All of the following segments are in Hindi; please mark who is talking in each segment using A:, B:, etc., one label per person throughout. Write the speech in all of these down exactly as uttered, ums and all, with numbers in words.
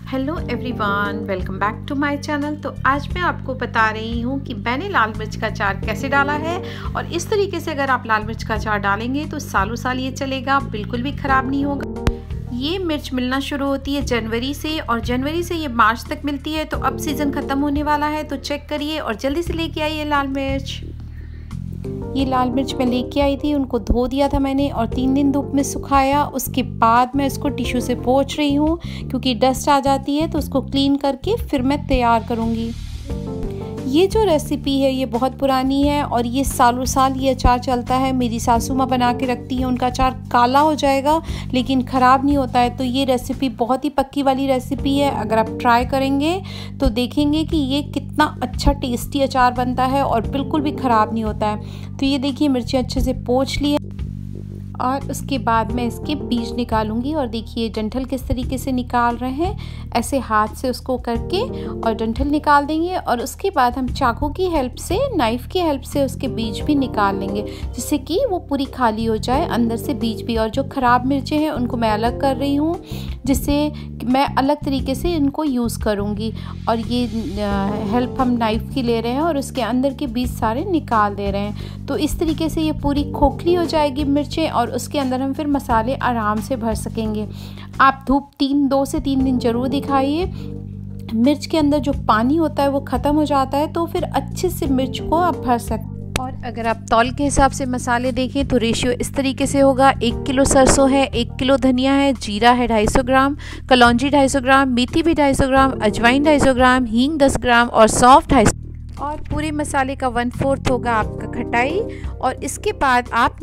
A: Hello everyone, welcome back to my channel. तो आज मैं आपको बता रही हूँ कि मैंने लाल मिर्च का अचार कैसे डाला है। और इस तरीके से अगर आप लाल मिर्च का अचार डालेंगे तो सालों साल ये चलेगा, बिल्कुल भी ख़राब नहीं होगा। ये मिर्च मिलना शुरू होती है जनवरी से और जनवरी से ये मार्च तक मिलती है। तो अब सीज़न ख़त्म होने वाला है, तो चेक करिए और जल्दी से लेके आइए लाल मिर्च। ये लाल मिर्च मैं लेके आई थी, उनको धो दिया था मैंने और तीन दिन धूप में सुखाया। उसके बाद मैं इसको टिश्यू से पोंछ रही हूँ क्योंकि डस्ट आ जाती है, तो उसको क्लीन करके फिर मैं तैयार करूँगी। ये जो रेसिपी है ये बहुत पुरानी है और ये सालों साल ये अचार चलता है। मेरी सासू माँ बना के रखती है, उनका अचार काला हो जाएगा लेकिन ख़राब नहीं होता है। तो ये रेसिपी बहुत ही पक्की वाली रेसिपी है। अगर आप ट्राई करेंगे तो देखेंगे कि ये कितना अच्छा टेस्टी अचार बनता है और बिल्कुल भी ख़राब नहीं होता है। तो ये देखिए मिर्ची अच्छे से पोंछ ली है और उसके बाद मैं इसके बीज निकालूंगी। और देखिए डंठल किस तरीके से निकाल रहे हैं, ऐसे हाथ से उसको करके और डंठल निकाल देंगे। और उसके बाद हम चाकू की हेल्प से, नाइफ़ की हेल्प से उसके बीज भी निकाल लेंगे, जिससे कि वो पूरी खाली हो जाए अंदर से बीज भी। और जो ख़राब मिर्चें हैं उनको मैं अलग कर रही हूँ, जिससे मैं अलग तरीके से इनको यूज़ करूँगी। और ये हेल्प हम नाइफ़ की ले रहे हैं और उसके अंदर के बीज सारे निकाल दे रहे हैं। तो इस तरीके से ये पूरी खोखली हो जाएगी मिर्चें और उसके अंदर हम फिर मसाले आराम से भर सकेंगे। आप धूप तीन दो से तीन दिन ज़रूर दिखाइए। मिर्च के अंदर जो पानी होता है वो ख़त्म हो जाता है, तो फिर अच्छे से मिर्च को आप भर सकते। और अगर आप तौल के हिसाब से मसाले देखें तो रेशियो इस तरीके से होगा। एक किलो सरसों है, एक किलो धनिया है, जीरा है ढाई सौ ग्राम, कलौंजी ढाई सौ ग्राम, मेथी भी ढाई सौ ग्राम, अजवाइन ढाई सौ ग्राम, हींग दस ग्राम और सौंफ ढाई सौ। और पूरे मसाले का वन फोर्थ होगा आपका खटाई। और इसके बाद आप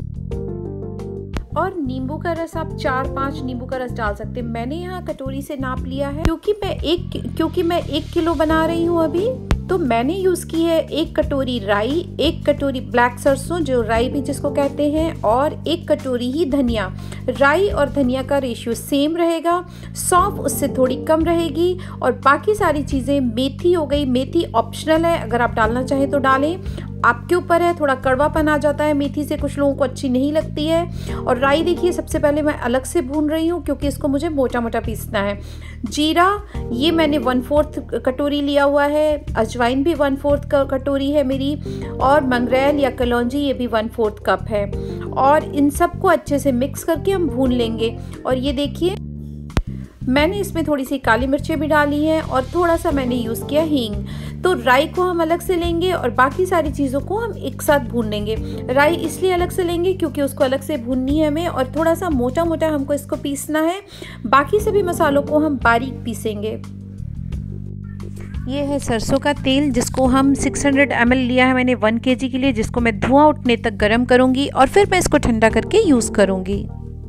A: और नींबू का रस आप चार पांच नींबू का रस डाल सकते हैं। मैंने यहाँ कटोरी से नाप लिया है क्योंकि मैं एक क्योंकि मैं एक किलो बना रही हूँ अभी। तो मैंने यूज़ की है एक कटोरी राई, एक कटोरी ब्लैक सरसों जो राई भी जिसको कहते हैं, और एक कटोरी ही धनिया। राई और धनिया का रेशियो सेम रहेगा, सौंफ उससे थोड़ी कम रहेगी। और बाकी सारी चीज़ें, मेथी हो गई, मेथी ऑप्शनल है, अगर आप डालना चाहें तो डालें, आपके ऊपर है। थोड़ा कड़वापन आ जाता है मेथी से, कुछ लोगों को अच्छी नहीं लगती है। और राई देखिए सबसे पहले मैं अलग से भून रही हूँ क्योंकि इसको मुझे मोटा मोटा पीसना है। जीरा ये मैंने वन फोर्थ कटोरी लिया हुआ है, अजवाइन भी वन फोर्थ कटोरी है मेरी, और मंगरेल या कलौंजी ये भी वन फोर्थ कप है। और इन सबको अच्छे से मिक्स करके हम भून लेंगे। और ये देखिए मैंने इसमें थोड़ी सी काली मिर्चें भी डाली हैं और थोड़ा सा मैंने यूज़ किया हींग। तो राई को हम अलग से लेंगे और बाकी सारी चीज़ों को हम एक साथ भून लेंगे। राई इसलिए अलग से लेंगे क्योंकि उसको अलग से भूननी है हमें और थोड़ा सा मोटा मोटा हमको इसको पीसना है। बाकी सभी मसालों को हम बारीक पीसेंगे। ये है सरसों का तेल जिसको हम छह सौ एम एल लिया है मैंने वन केजी के लिए, जिसको मैं धुआं उठने तक गर्म करूँगी और फिर मैं इसको ठंडा करके यूज़ करूँगी।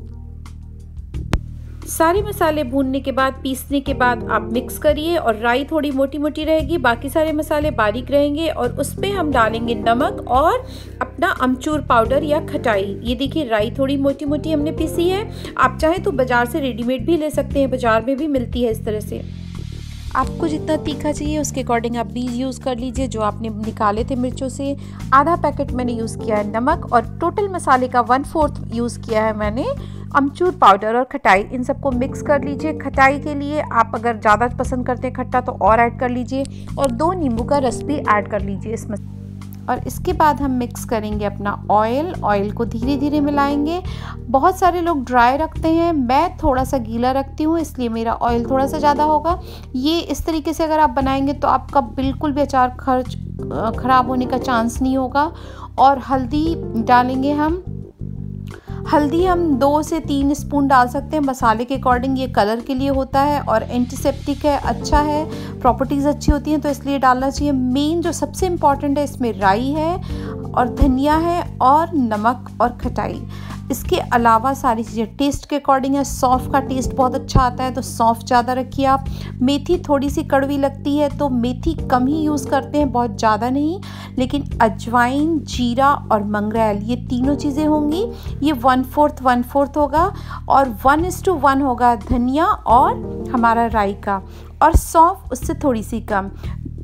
A: सारे मसाले भूनने के बाद, पीसने के बाद आप मिक्स करिए। और राई थोड़ी मोटी मोटी रहेगी, बाकी सारे मसाले बारीक रहेंगे। और उस पर हम डालेंगे नमक और अपना अमचूर पाउडर या खटाई। ये देखिए राई थोड़ी मोटी मोटी हमने पीसी है। आप चाहें तो बाज़ार से रेडीमेड भी ले सकते हैं, बाज़ार में भी मिलती है इस तरह से। आपको जितना तीखा चाहिए उसके अकॉर्डिंग आप बीज यूज़ कर लीजिए जो आपने निकाले थे मिर्चों से। आधा पैकेट मैंने यूज़ किया है नमक और टोटल मसाले का वन फोर्थ यूज़ किया है मैंने अमचूर पाउडर और खटाई। इन सबको मिक्स कर लीजिए। खटाई के लिए आप अगर ज़्यादा पसंद करते हैं खट्टा तो और ऐड कर लीजिए, और दो नींबू का रस भी ऐड कर लीजिए इसमें। और इसके बाद हम मिक्स करेंगे अपना ऑयल। ऑयल को धीरे धीरे मिलाएंगे। बहुत सारे लोग ड्राई रखते हैं, मैं थोड़ा सा गीला रखती हूँ, इसलिए मेरा ऑयल थोड़ा सा ज़्यादा होगा। ये इस तरीके से अगर आप बनाएंगे तो आपका बिल्कुल भी अचार खर्च ख़राब होने का चांस नहीं होगा। और हल्दी डालेंगे हम। हल्दी हम दो से तीन स्पून डाल सकते हैं मसाले के अकॉर्डिंग। ये कलर के लिए होता है और एंटीसेप्टिक है, अच्छा है, प्रॉपर्टीज़ अच्छी होती हैं तो इसलिए डालना चाहिए। मेन जो सबसे इम्पॉर्टेंट है इसमें राई है और धनिया है और नमक और खटाई। इसके अलावा सारी चीज़ें टेस्ट के अकॉर्डिंग है। सौंफ का टेस्ट बहुत अच्छा आता है तो सौंफ ज़्यादा रखिए आप। मेथी थोड़ी सी कड़वी लगती है तो मेथी कम ही यूज़ करते हैं, बहुत ज़्यादा नहीं। लेकिन अजवाइन, जीरा और मंगरेल ये तीनों चीज़ें होंगी। ये वन फोर्थ वन फोर्थ होगा और वन इस टू वन होगा धनिया और हमारा राई का, और सौंफ उससे थोड़ी सी कम।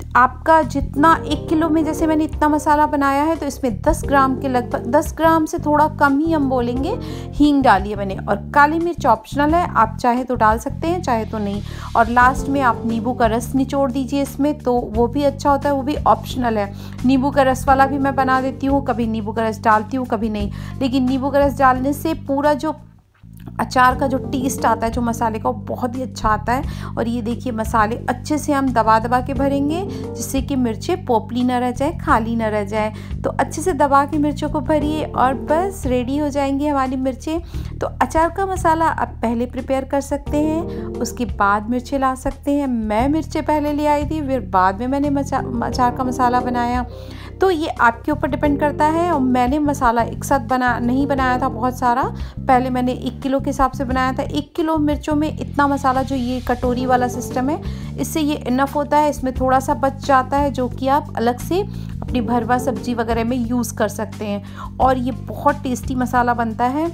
A: आपका जितना एक किलो में जैसे मैंने इतना मसाला बनाया है तो इसमें दस ग्राम के लगभग दस ग्राम से थोड़ा कम ही हम बोलेंगे हींग डाली है मैंने। और काली मिर्च ऑप्शनल है, आप चाहे तो डाल सकते हैं चाहे तो नहीं। और लास्ट में आप नींबू का रस निचोड़ दीजिए इसमें, तो वो भी अच्छा होता है, वो भी ऑप्शनल है। नींबू का रस वाला भी मैं बना देती हूँ, कभी नींबू का रस डालती हूँ कभी नहीं, लेकिन नींबू का रस डालने से पूरा जो अचार का जो टेस्ट आता है जो मसाले का वो बहुत ही अच्छा आता है। और ये देखिए मसाले अच्छे से हम दबा दबा के भरेंगे जिससे कि मिर्चें पोपली ना रह जाए, खाली ना रह जाए। तो अच्छे से दबा के मिर्चों को भरिए और बस रेडी हो जाएंगी हमारी मिर्चें। तो अचार का मसाला आप पहले प्रिपेयर कर सकते हैं, उसके बाद मिर्चें ला सकते हैं। मैं मिर्चें पहले ले आई थी, फिर बाद में मैंने अचार का मसाला बनाया, तो ये आपके ऊपर डिपेंड करता है। और मैंने मसाला एक साथ बना नहीं बनाया था बहुत सारा, पहले मैंने एक किलो के हिसाब से बनाया था। एक किलो मिर्चों में इतना मसाला, जो ये कटोरी वाला सिस्टम है, इससे ये इनफ होता है। इसमें थोड़ा सा बच जाता है जो कि आप अलग से अपनी भरवा सब्जी वगैरह में यूज़ कर सकते हैं। और ये बहुत टेस्टी मसाला बनता है।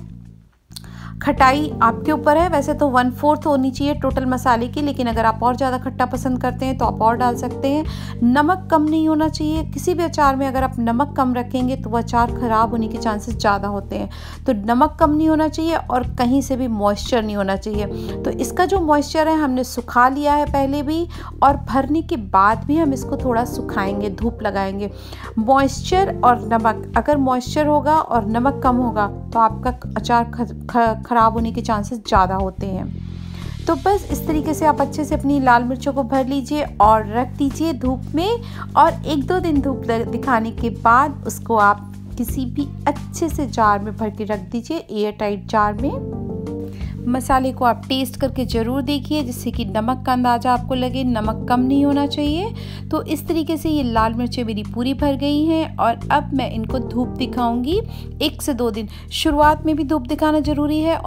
A: खटाई आपके ऊपर है, वैसे तो वन फोर्थ होनी चाहिए टोटल मसाले की, लेकिन अगर आप और ज़्यादा खट्टा पसंद करते हैं तो आप और डाल सकते हैं। नमक कम नहीं होना चाहिए किसी भी अचार में। अगर आप नमक कम रखेंगे तो वह अचार ख़राब होने के चांसेस ज़्यादा होते हैं। तो नमक कम नहीं होना चाहिए और कहीं से भी मॉइस्चर नहीं होना चाहिए। तो इसका जो मॉइस्चर है हमने सुखा लिया है पहले भी, और भरने के बाद भी हम इसको थोड़ा सुखाएंगे, धूप लगाएंगे। मॉइस्चर और नमक, अगर मॉइस्चर होगा और नमक कम होगा तो आपका अचार ख़राब होने के चांसेस ज़्यादा होते हैं। तो बस इस तरीके से आप अच्छे से अपनी लाल मिर्चों को भर लीजिए और रख दीजिए धूप में। और एक दो दिन धूप दिखाने के बाद उसको आप किसी भी अच्छे से जार में भर के रख दीजिए, एयर टाइट जार में। मसाले को आप टेस्ट करके ज़रूर देखिए जिससे कि नमक का अंदाज़ा आपको लगे, नमक कम नहीं होना चाहिए। तो इस तरीके से ये लाल मिर्चें मेरी पूरी भर गई हैं और अब मैं इनको धूप दिखाऊंगी एक से दो दिन। शुरुआत में भी धूप दिखाना ज़रूरी है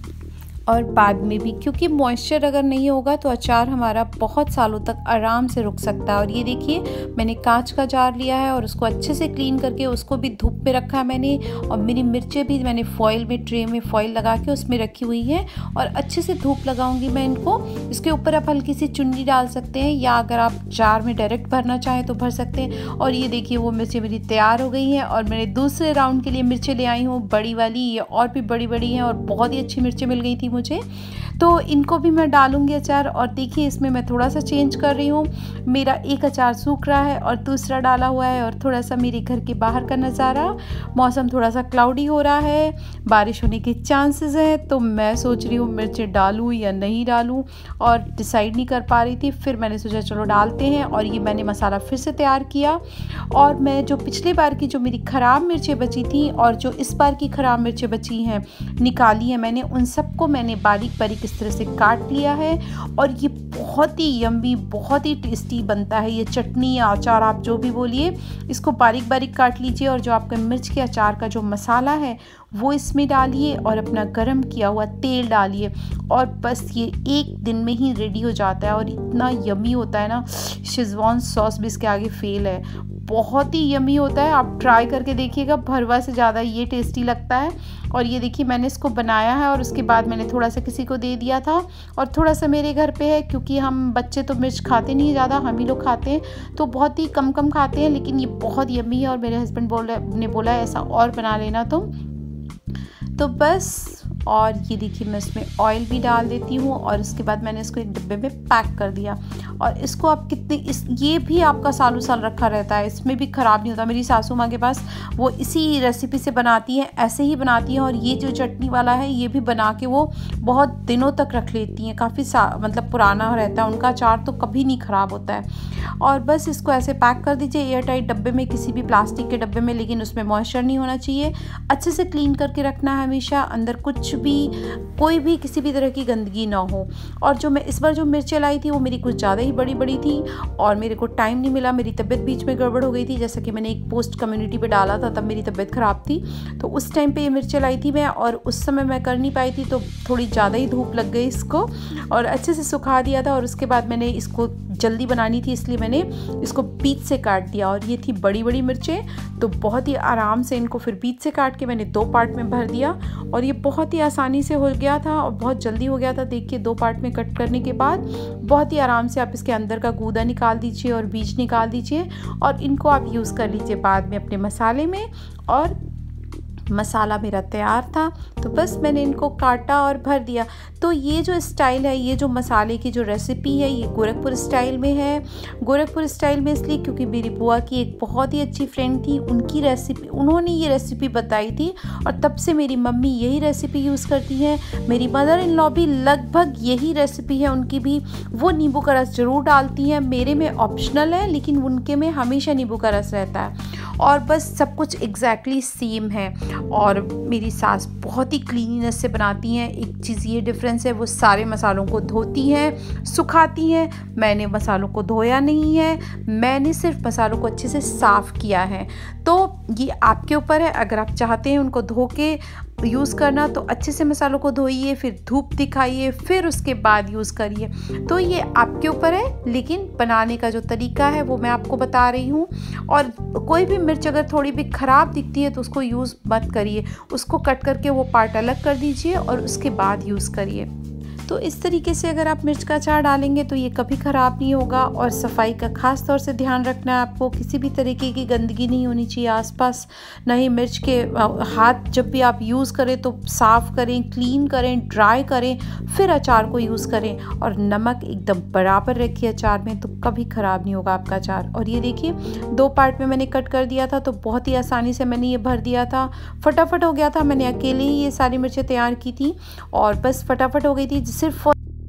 A: और बाद में भी, क्योंकि मॉइस्चर अगर नहीं होगा तो अचार हमारा बहुत सालों तक आराम से रुक सकता है। और ये देखिए मैंने कांच का जार लिया है और उसको अच्छे से क्लीन करके उसको भी धूप में रखा है मैंने। और मेरी मिर्चें भी मैंने फॉइल में, ट्रे में फॉइल लगा के उसमें रखी हुई है और अच्छे से धूप लगाऊंगी मैं इनको। इसके ऊपर आप हल्की सी चुन्नी डाल सकते हैं या अगर आप जार में डायरेक्ट भरना चाहें तो भर सकते हैं। और ये देखिए वो मिर्चें मेरी तैयार हो गई हैं और मैंने दूसरे राउंड के लिए मिर्चें ले आई हूँ बड़ी वाली, ये और भी बड़ी बड़ी हैं और बहुत ही अच्छी मिर्चें मिल गई थी मुझे। तो इनको भी मैं डालूंगी अचार। और देखिए इसमें मैं थोड़ा सा चेंज कर रही हूँ, मेरा एक अचार सूख रहा है और दूसरा डाला हुआ है। और थोड़ा सा मेरे घर के बाहर का नज़ारा, मौसम थोड़ा सा क्लाउडी हो रहा है, बारिश होने के चांसेस हैं। तो मैं सोच रही हूँ मिर्चें डालूँ या नहीं डालूँ और डिसाइड नहीं कर पा रही थी। फिर मैंने सोचा चलो डालते हैं और ये मैंने मसाला फिर से तैयार किया। और मैं जो पिछली बार की जो मेरी ख़राब मिर्चें बची थी और जो इस बार की ख़राब मिर्चें बची हैं निकाली हैं मैंने, उन सबको मैंने बारीक बारीक इस तरह से काट लिया है। और ये बहुत ही यम्मी, बहुत ही टेस्टी बनता है ये चटनी या अचार, आप जो भी बोलिए। इसको बारीक बारीक काट लीजिए और जो आपका मिर्च के अचार का जो मसाला है वो इसमें डालिए और अपना गरम किया हुआ तेल डालिए और बस ये एक दिन में ही रेडी हो जाता है। और इतना यम्मी होता है ना, शेज़वान सॉस भी इसके आगे फेल है, बहुत ही यम्मी होता है। आप ट्राई करके देखिएगा, भरवा से ज़्यादा ये टेस्टी लगता है। और ये देखिए मैंने इसको बनाया है और उसके बाद मैंने थोड़ा सा किसी को दे दिया था और थोड़ा सा मेरे घर पे है, क्योंकि हम बच्चे तो मिर्च खाते नहीं ज़्यादा, हम ही लोग खाते हैं तो बहुत ही कम कम खाते हैं। लेकिन ये बहुत यम्मी है और मेरे हस्बैंड बोल ने बोला ऐसा और बना लेना तुम। तो बस, और ये देखिए मैं इसमें ऑयल भी डाल देती हूँ और उसके बाद मैंने इसको एक डिब्बे में पैक कर दिया। और इसको आप कितने इस ये भी आपका सालों साल रखा रहता है, इसमें भी ख़राब नहीं होता। मेरी सासू माँ के पास वो इसी रेसिपी से बनाती हैं, ऐसे ही बनाती हैं। और ये जो चटनी वाला है ये भी बना के वो बहुत दिनों तक रख लेती हैं, काफ़ी सा मतलब पुराना रहता है उनका अचार, तो कभी नहीं ख़राब होता है। और बस इसको ऐसे पैक कर दीजिए एयर टाइट डब्बे में, किसी भी प्लास्टिक के डब्बे में, लेकिन उसमें मॉइस्चर नहीं होना चाहिए। अच्छे से क्लीन करके रखना है हमेशा, अंदर कुछ भी कोई भी किसी भी तरह की गंदगी ना हो। और जो मैं इस बार जो मिर्चें लाई थी वो मेरी कुछ ज़्यादा ही बड़ी बड़ी थी और मेरे को टाइम नहीं मिला, मेरी तबीयत बीच में गड़बड़ हो गई थी। जैसा कि मैंने एक पोस्ट कम्युनिटी पे डाला था, तब मेरी तबीयत ख़राब थी तो उस टाइम पे ये मिर्चें लाई थी मैं, और उस समय मैं कर नहीं पाई थी तो थोड़ी ज़्यादा ही धूप लग गई इसको और अच्छे से सुखा दिया था। और उसके बाद मैंने इसको जल्दी बनानी थी इसलिए मैंने इसको बीच से काट दिया। और ये थी बड़ी बड़ी मिर्चें, तो बहुत ही आराम से इनको फिर बीच से काट के मैंने दो पार्ट में भर दिया और ये बहुत ही आसानी से हो गया था और बहुत जल्दी हो गया था। देखिए दो पार्ट में कट करने के बाद बहुत ही आराम से आप इसके अंदर का गूदा निकाल दीजिए और बीज निकाल दीजिए और इनको आप यूज़ कर लीजिए बाद में अपने मसाले में। और मसाला मेरा तैयार था, तो बस मैंने इनको काटा और भर दिया। तो ये जो स्टाइल है, ये जो मसाले की जो रेसिपी है, ये गोरखपुर स्टाइल में है। गोरखपुर स्टाइल में इसलिए क्योंकि मेरी बुआ की एक बहुत ही अच्छी फ्रेंड थी, उनकी रेसिपी, उन्होंने ये रेसिपी बताई थी और तब से मेरी मम्मी यही रेसिपी यूज़ करती हैं। मेरी मदर इन लॉ भी लगभग यही रेसिपी है उनकी भी। वो नींबू का रस ज़रूर डालती हैं, मेरे में ऑप्शनल है लेकिन उनके में हमेशा नींबू का रस रहता है। और बस सब कुछ एग्जैक्टली सेम है। और मेरी सास बहुत ही क्लीनिनेस से बनाती हैं। एक चीज़ ये डिफरेंस है, वो सारे मसालों को धोती हैं, सुखाती हैं। मैंने मसालों को धोया नहीं है, मैंने सिर्फ मसालों को अच्छे से साफ़ किया है। तो ये आपके ऊपर है, अगर आप चाहते हैं उनको धो के यूज़ करना तो अच्छे से मसालों को धोइए, फिर धूप दिखाइए, फिर उसके बाद यूज़ करिए। तो ये आपके ऊपर है, लेकिन बनाने का जो तरीका है वो मैं आपको बता रही हूँ। और कोई भी मिर्च अगर थोड़ी भी ख़राब दिखती है तो उसको यूज़ मत करिए, उसको कट करके वो पार्ट अलग कर दीजिए और उसके बाद यूज़ करिए। तो इस तरीके से अगर आप मिर्च का अचार डालेंगे तो ये कभी ख़राब नहीं होगा। और सफाई का ख़ास तौर से ध्यान रखना है आपको, किसी भी तरीके की गंदगी नहीं होनी चाहिए आसपास। ना ही मिर्च के हाथ जब भी आप यूज़ करें तो साफ़ करें, क्लीन करें, ड्राई करें, फिर अचार को यूज़ करें। और नमक एकदम बराबर रखिए अचार में, तो कभी ख़राब नहीं होगा आपका अचार। और ये देखिए दो पार्ट में मैंने कट कर दिया था, तो बहुत ही आसानी से मैंने ये भर दिया था, फटाफट हो गया था। मैंने अकेले ही ये सारी मिर्चें तैयार की थी और बस फटाफट हो गई थी। सिर्फ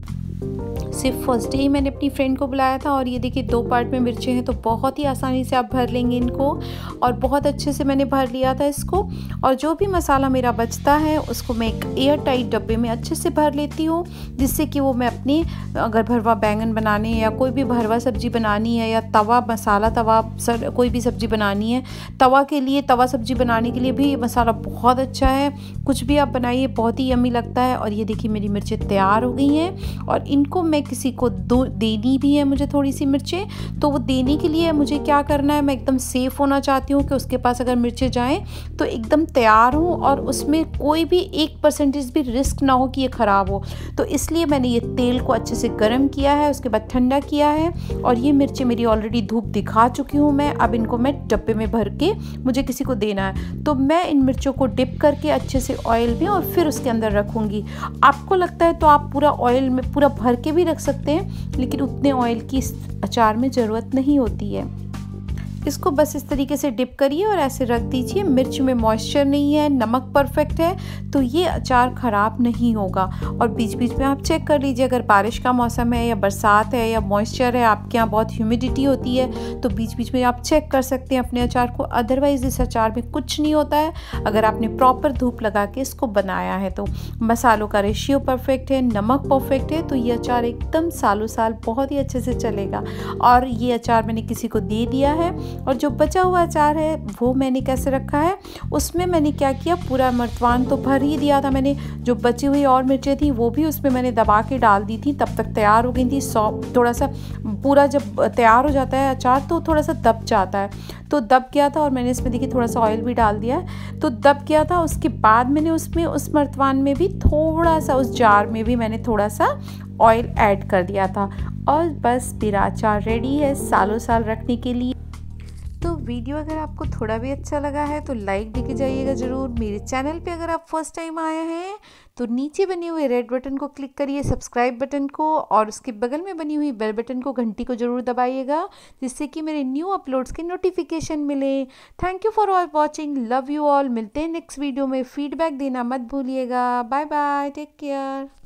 A: सिर्फ फर्स्ट डे ही मैंने अपनी फ्रेंड को बुलाया था। और ये देखिए दो पार्ट में मिर्चें हैं, तो बहुत ही आसानी से आप भर लेंगे इनको। और बहुत अच्छे से मैंने भर लिया था इसको। और जो भी मसाला मेरा बचता है उसको मैं एक एयर टाइट डब्बे में अच्छे से भर लेती हूँ, जिससे कि वो मैं अपनी अगर भरवा बैंगन बनाने या कोई भी भरवा सब्जी बनानी है या तवा मसाला तवा सर कोई भी सब्जी बनानी है, तवा के लिए तवा सब्जी बनाने के लिए भी ये मसाला बहुत अच्छा है। कुछ भी आप बनाइए बहुत ही यम्मी लगता है। और ये देखिए मेरी मिर्चें तैयार हो गई हैं और इनको मैं किसी को दो देनी भी है मुझे थोड़ी सी मिर्चें, तो वो देने के लिए मुझे क्या करना है, मैं एकदम सेफ़ होना चाहती हूँ कि उसके पास अगर मिर्चें जाएं तो एकदम तैयार हूँ और उसमें कोई भी एक परसेंटेज भी रिस्क ना हो कि ये ख़राब हो। तो इसलिए मैंने ये तेल को अच्छे से गर्म किया है, उसके बाद ठंडा किया है। और ये मिर्चें मेरी ऑलरेडी धूप दिखा चुकी हूँ मैं। अब इनको मैं डब्बे में भर के मुझे किसी को देना है, तो मैं इन मिर्चों को डिप करके अच्छे से ऑयल में और फिर उसके अंदर रखूँगी। आपको लगता है तो आप पूरा ऑयल में पूरा भर के भी रख सकते हैं, लेकिन उतने ऑयल की इस अचार में ज़रूरत नहीं होती है। इसको बस इस तरीके से डिप करिए और ऐसे रख दीजिए। मिर्च में मॉइस्चर नहीं है, नमक परफेक्ट है, तो ये अचार ख़राब नहीं होगा। और बीच बीच में आप चेक कर लीजिए, अगर बारिश का मौसम है या बरसात है या मॉइस्चर है, आपके यहाँ बहुत ह्यूमिडिटी होती है, तो बीच बीच में आप चेक कर सकते हैं अपने अचार को। अदरवाइज़ इस अचार में कुछ नहीं होता है अगर आपने प्रॉपर धूप लगा के इसको बनाया है तो। मसालों का रेशियो परफेक्ट है, नमक परफेक्ट है, तो ये अचार एकदम सालों साल बहुत ही अच्छे से चलेगा। और ये अचार मैंने किसी को दे दिया है। और जो बचा हुआ अचार है वो मैंने कैसे रखा है, उसमें मैंने क्या किया, पूरा मर्तबान तो भर ही दिया था मैंने, जो बची हुई और मिर्चें थी वो भी उसमें मैंने दबा के डाल दी थी, तब तक तैयार हो गई थी। सॉफ्ट थोड़ा सा पूरा जब तैयार हो जाता है अचार तो थोड़ा सा दब जाता है, तो दब गया था। और मैंने इसमें देखिए थोड़ा सा ऑयल भी डाल दिया है, तो दब गया था। उसके बाद मैंने उसमें उस मर्तबान में भी थोड़ा सा, उस जार में भी मैंने थोड़ा सा ऑयल ऐड कर दिया था। और बस मेरा अचार रेडी है सालों साल रखने के लिए। तो वीडियो अगर आपको थोड़ा भी अच्छा लगा है तो लाइक देके जाइएगा ज़रूर। मेरे चैनल पे अगर आप फर्स्ट टाइम आए हैं तो नीचे बने हुए रेड बटन को क्लिक करिए, सब्सक्राइब बटन को, और उसके बगल में बनी हुई बेल बटन को, घंटी को ज़रूर दबाइएगा, जिससे कि मेरे न्यू अपलोड्स के नोटिफिकेशन मिले। Thank you for all watching, love you all. मिलते हैं नेक्स्ट वीडियो में, फीडबैक देना मत भूलिएगा। Bye bye, take care.